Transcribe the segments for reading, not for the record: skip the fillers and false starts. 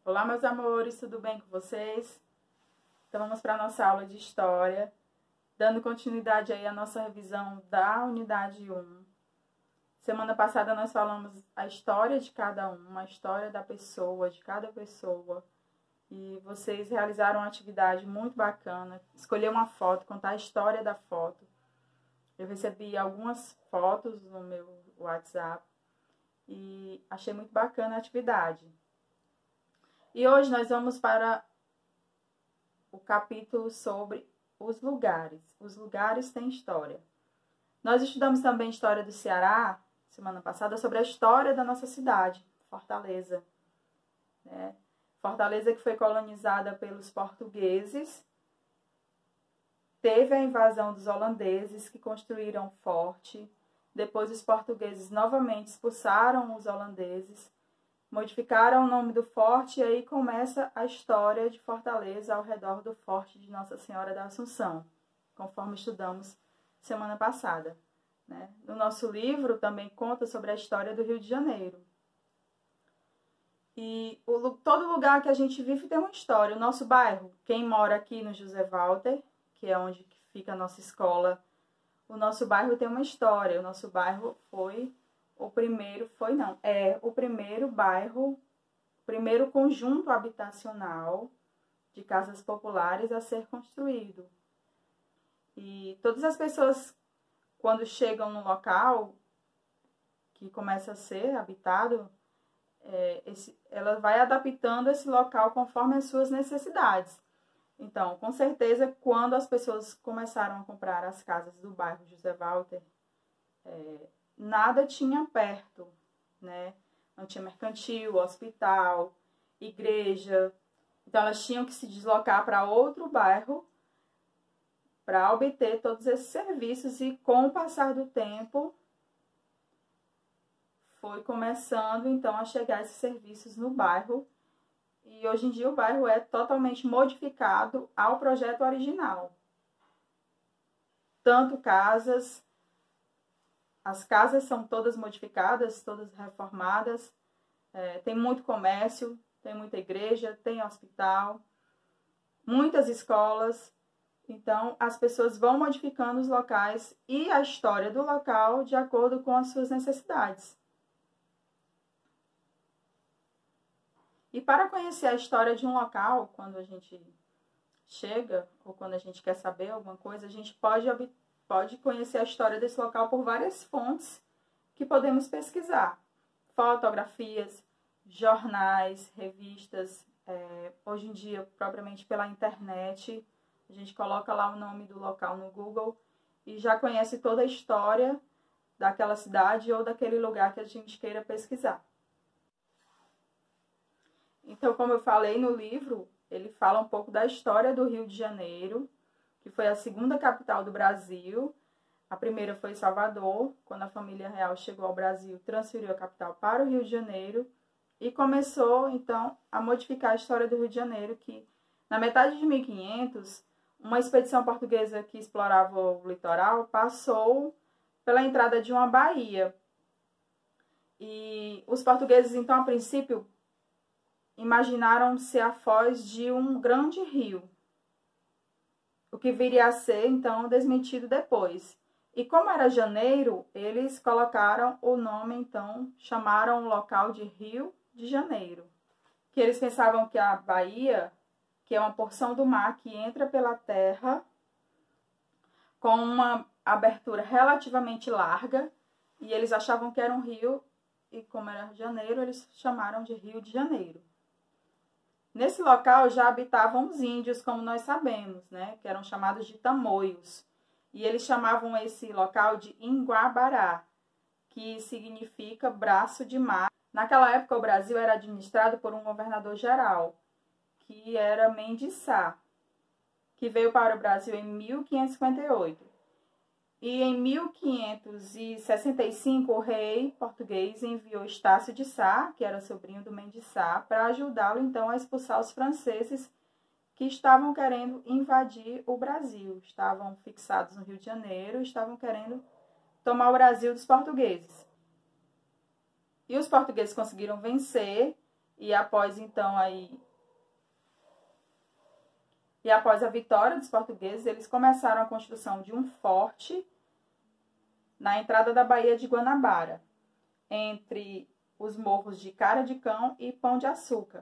Olá, meus amores, tudo bem com vocês? Então vamos para a nossa aula de História, dando continuidade aí à nossa revisão da Unidade 1. Semana passada nós falamos a história de cada um, a história da pessoa, de cada pessoa. E vocês realizaram uma atividade muito bacana, escolher uma foto, contar a história da foto. Eu recebi algumas fotos no meu WhatsApp e achei muito bacana a atividade. E hoje nós vamos para o capítulo sobre os lugares. Os lugares têm história. Nós estudamos também história do Ceará, semana passada, sobre a história da nossa cidade, Fortaleza. Fortaleza que foi colonizada pelos portugueses, teve a invasão dos holandeses que construíram um forte. Depois os portugueses novamente expulsaram os holandeses, modificaram o nome do forte e aí começa a história de Fortaleza ao redor do forte de Nossa Senhora da Assunção, conforme estudamos semana passada. No nosso livro também conta sobre a história do Rio de Janeiro. E todo lugar que a gente vive tem uma história. O nosso bairro, quem mora aqui no José Walter, que é onde fica a nossa escola, o nosso bairro tem uma história. O nosso bairro o primeiro bairro, o primeiro conjunto habitacional de casas populares a ser construído. E todas as pessoas, quando chegam no local que começa a ser habitado, ela vai adaptando esse local conforme as suas necessidades. Então, com certeza, quando as pessoas começaram a comprar as casas do bairro José Walter, nada tinha perto, Não tinha mercantil, hospital, igreja. Então, elas tinham que se deslocar para outro bairro para obter todos esses serviços. E com o passar do tempo, foi começando, então, a chegar esses serviços no bairro. E hoje em dia o bairro é totalmente modificado ao projeto original. Tanto casas... As casas são todas modificadas, todas reformadas, tem muito comércio, tem muita igreja, tem hospital, muitas escolas. Então, as pessoas vão modificando os locais e a história do local de acordo com as suas necessidades. E para conhecer a história de um local, quando a gente chega ou quando a gente quer saber alguma coisa, a gente pode conhecer a história desse local por várias fontes que podemos pesquisar. Fotografias, jornais, revistas, hoje em dia, propriamente pela internet. A gente coloca lá o nome do local no Google e já conhece toda a história daquela cidade ou daquele lugar que a gente queira pesquisar. Então, como eu falei no livro, ele fala um pouco da história do Rio de Janeiro, que foi a segunda capital do Brasil. A primeira foi Salvador. Quando a família real chegou ao Brasil, transferiu a capital para o Rio de Janeiro e começou, então, a modificar a história do Rio de Janeiro, que na metade de 1500, uma expedição portuguesa que explorava o litoral passou pela entrada de uma baía. E os portugueses, então, a princípio, imaginaram ser a foz de um grande rio, o que viria a ser, então, desmentido depois. E como era janeiro, eles colocaram o nome, então, chamaram o local de Rio de Janeiro. Que eles pensavam que a Bahia, que é uma porção do mar que entra pela terra, com uma abertura relativamente larga, e eles achavam que era um rio, e como era janeiro, eles chamaram de Rio de Janeiro. Nesse local já habitavam os índios, como nós sabemos, que eram chamados de tamoios. E eles chamavam esse local de Inguabará, que significa braço de mar. Naquela época o Brasil era administrado por um governador geral, que era Mendes Sá, que veio para o Brasil em 1558. E em 1565 o rei português enviou Estácio de Sá, que era sobrinho do Mendes Sá, para ajudá-lo então a expulsar os franceses que estavam querendo invadir o Brasil. Estavam fixados no Rio de Janeiro, estavam querendo tomar o Brasil dos portugueses. E os portugueses conseguiram vencer E após a vitória dos portugueses, eles começaram a construção de um forte na entrada da Baía de Guanabara, entre os morros de Cara de Cão e Pão de Açúcar.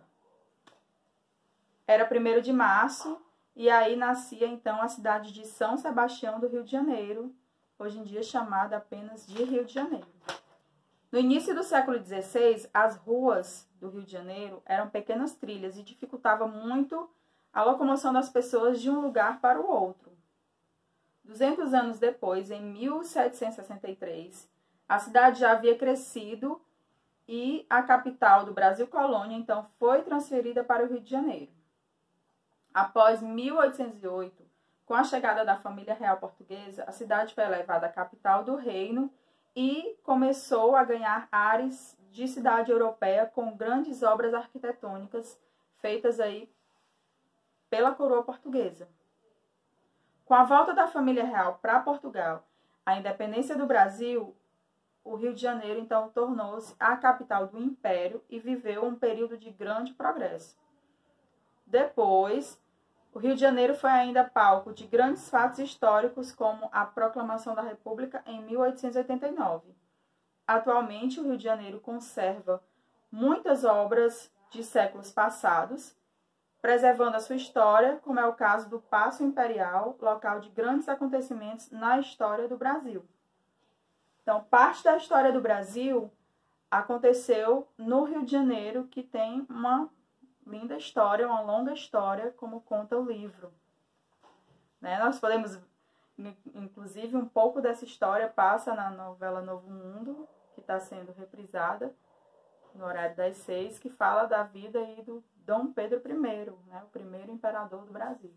Era 1º de março, e aí nascia então a cidade de São Sebastião do Rio de Janeiro, hoje em dia chamada apenas de Rio de Janeiro. No início do século XVI, as ruas do Rio de Janeiro eram pequenas trilhas e dificultava muito a locomoção das pessoas de um lugar para o outro. 200 anos depois, em 1763, a cidade já havia crescido e a capital do Brasil Colônia, então, foi transferida para o Rio de Janeiro. Após 1808, com a chegada da família real portuguesa, a cidade foi elevada à capital do reino e começou a ganhar ares de cidade europeia com grandes obras arquitetônicas feitas aí pela coroa portuguesa. Com a volta da família real para Portugal, a independência do Brasil, o Rio de Janeiro então tornou-se a capital do Império e viveu um período de grande progresso. Depois, o Rio de Janeiro foi ainda palco de grandes fatos históricos, como a proclamação da República em 1889. Atualmente, o Rio de Janeiro conserva muitas obras de séculos passados, preservando a sua história, como é o caso do Paço Imperial, local de grandes acontecimentos na história do Brasil. Então, parte da história do Brasil aconteceu no Rio de Janeiro, que tem uma linda história, uma longa história, como conta o livro. Nós podemos, inclusive, um pouco dessa história passa na novela Novo Mundo, que está sendo reprisada no horário das 6, que fala da vida aí do Dom Pedro I, o primeiro imperador do Brasil.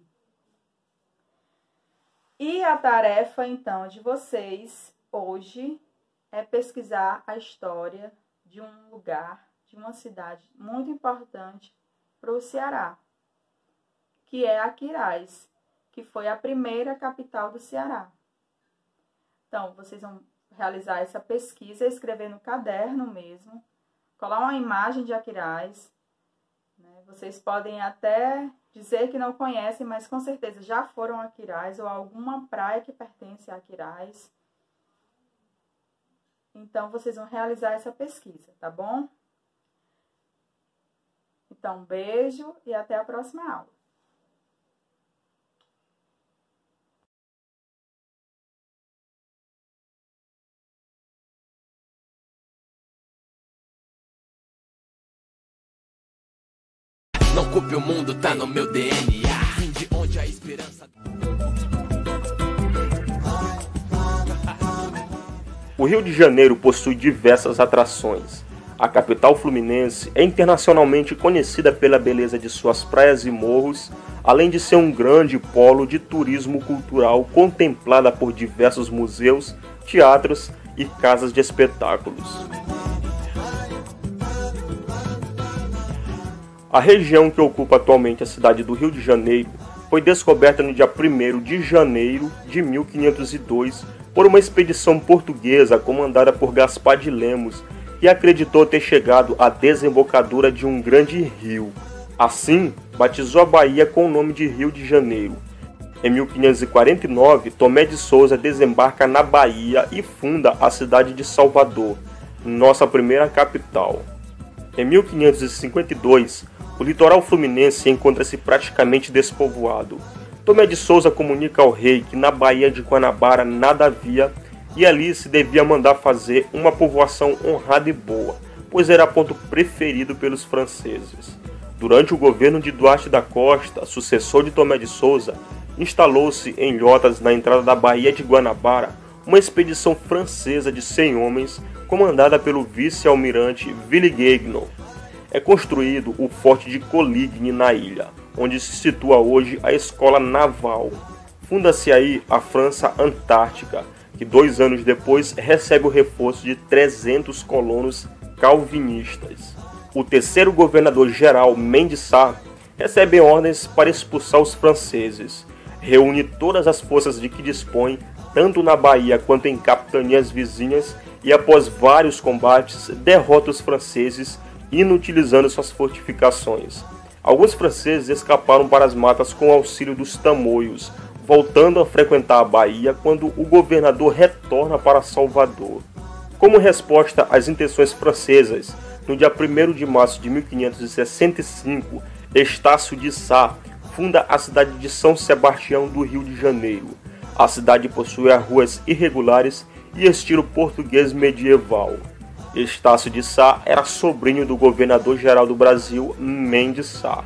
E a tarefa, então, de vocês hoje é pesquisar a história de um lugar, de uma cidade muito importante para o Ceará, que é Aquiraz, que foi a primeira capital do Ceará. Então, vocês vão realizar essa pesquisa, escrever no caderno mesmo, colar uma imagem de Aquiraz. Vocês podem até dizer que não conhecem, mas com certeza já foram a Aquiraz ou alguma praia que pertence a Aquiraz. Então, vocês vão realizar essa pesquisa, tá bom? Então, um beijo e até a próxima aula. Não culpe o mundo, tá no meu DNA. Vim de onde a esperança... O Rio de Janeiro possui diversas atrações. A capital fluminense é internacionalmente conhecida pela beleza de suas praias e morros, além de ser um grande polo de turismo cultural contemplada por diversos museus, teatros e casas de espetáculos. A região que ocupa atualmente a cidade do Rio de Janeiro foi descoberta no dia 1º de janeiro de 1502 por uma expedição portuguesa comandada por Gaspar de Lemos, que acreditou ter chegado à desembocadura de um grande rio. Assim, batizou a Bahia com o nome de Rio de Janeiro. Em 1549, Tomé de Souza desembarca na Bahia e funda a cidade de Salvador, nossa primeira capital. Em 1552, o litoral fluminense encontra-se praticamente despovoado. Tomé de Souza comunica ao rei que na Baía de Guanabara nada havia e ali se devia mandar fazer uma povoação honrada e boa, pois era ponto preferido pelos franceses. Durante o governo de Duarte da Costa, sucessor de Tomé de Souza, instalou-se em Ilhotas, na entrada da Baía de Guanabara, uma expedição francesa de 100 homens, comandada pelo vice-almirante Villegagnon. É construído o Forte de Coligny na ilha, onde se situa hoje a Escola Naval. Funda-se aí a França Antártica, que 2 anos depois recebe o reforço de 300 colonos calvinistas. O terceiro governador-geral, Mendes Sá, recebe ordens para expulsar os franceses. Reúne todas as forças de que dispõe, tanto na Bahia quanto em capitanias vizinhas, e após vários combates, derrota os franceses, inutilizando suas fortificações. Alguns franceses escaparam para as matas com o auxílio dos tamoios, voltando a frequentar a Bahia quando o governador retorna para Salvador. Como resposta às intenções francesas, no dia 1º de março de 1565, Estácio de Sá funda a cidade de São Sebastião do Rio de Janeiro. A cidade possui ruas irregulares e estilo português medieval. Estácio de Sá era sobrinho do governador-geral do Brasil, Mendes Sá.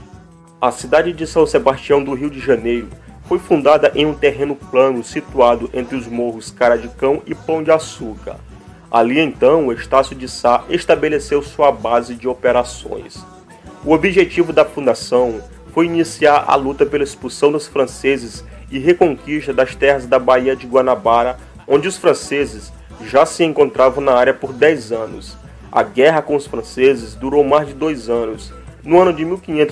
A cidade de São Sebastião do Rio de Janeiro foi fundada em um terreno plano situado entre os morros Cara de Cão e Pão de Açúcar. Ali então, Estácio de Sá estabeleceu sua base de operações. O objetivo da fundação foi iniciar a luta pela expulsão dos franceses e reconquista das terras da Baía de Guanabara, onde os franceses já se encontravam na área por 10 anos. A guerra com os franceses durou mais de 2 anos. No ano de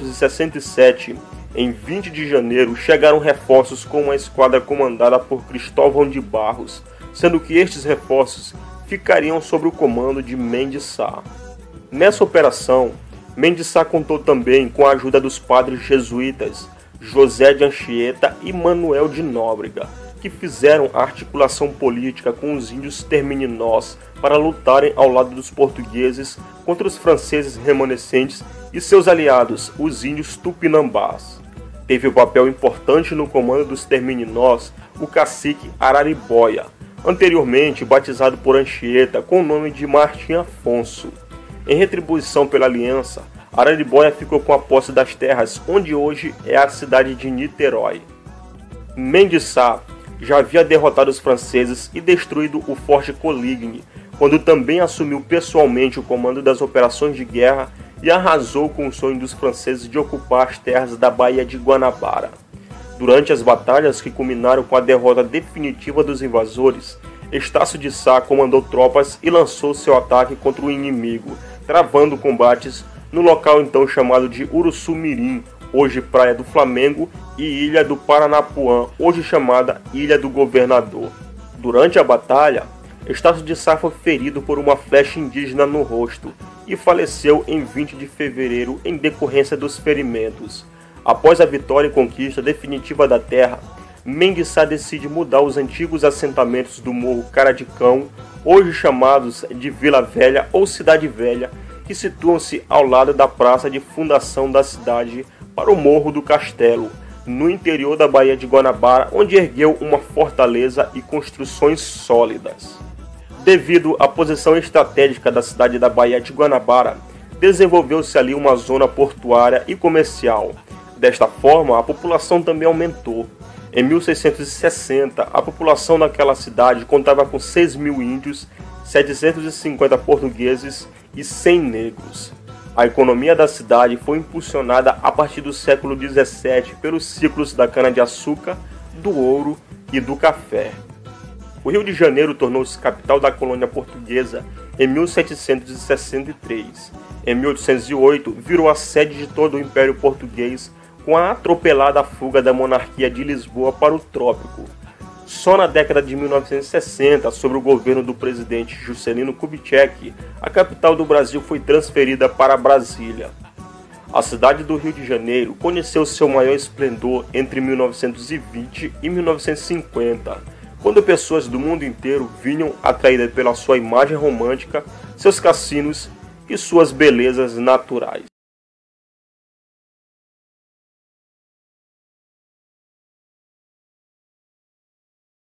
1567, em 20 de janeiro, chegaram reforços com uma esquadra comandada por Cristóvão de Barros, sendo que estes reforços ficariam sob o comando de Mendes Sá. Nessa operação, Mendes Sá contou também com a ajuda dos padres jesuítas José de Anchieta e Manuel de Nóbrega, que fizeram a articulação política com os índios termininós para lutarem ao lado dos portugueses contra os franceses remanescentes e seus aliados, os índios tupinambás. Teve um papel importante no comando dos termininós o cacique Araribóia, anteriormente batizado por Anchieta com o nome de Martim Afonso. Em retribuição pela aliança, Araribóia ficou com a posse das terras onde hoje é a cidade de Niterói. Mendes Sá já havia derrotado os franceses e destruído o Forte Coligny, quando também assumiu pessoalmente o comando das operações de guerra e arrasou com o sonho dos franceses de ocupar as terras da Baía de Guanabara. Durante as batalhas que culminaram com a derrota definitiva dos invasores, Estácio de Sá comandou tropas e lançou seu ataque contra o inimigo, travando combates no local então chamado de Uruçu-Mirim, hoje Praia do Flamengo, e Ilha do Paranapuã, hoje chamada Ilha do Governador. Durante a batalha, Estácio de Sá foi ferido por uma flecha indígena no rosto e faleceu em 20 de fevereiro em decorrência dos ferimentos. Após a vitória e conquista definitiva da terra, Mendes Sá decide mudar os antigos assentamentos do Morro Cara de Cão, hoje chamados de Vila Velha ou Cidade Velha, que situam-se ao lado da praça de fundação da cidade, para o Morro do Castelo, no interior da Baía de Guanabara, onde ergueu uma fortaleza e construções sólidas. Devido à posição estratégica da cidade da Baía de Guanabara, desenvolveu-se ali uma zona portuária e comercial. Desta forma, a população também aumentou. Em 1660, a população daquela cidade contava com 6.000 índios, 750 portugueses e 100 negros. A economia da cidade foi impulsionada a partir do século XVII pelos ciclos da cana-de-açúcar, do ouro e do café. O Rio de Janeiro tornou-se capital da colônia portuguesa em 1763. Em 1808, virou a sede de todo o Império Português com a atropelada fuga da monarquia de Lisboa para o trópico. Só na década de 1960, sob o governo do presidente Juscelino Kubitschek, a capital do Brasil foi transferida para Brasília. A cidade do Rio de Janeiro conheceu seu maior esplendor entre 1920 e 1950, quando pessoas do mundo inteiro vinham atraídas pela sua imagem romântica, seus cassinos e suas belezas naturais.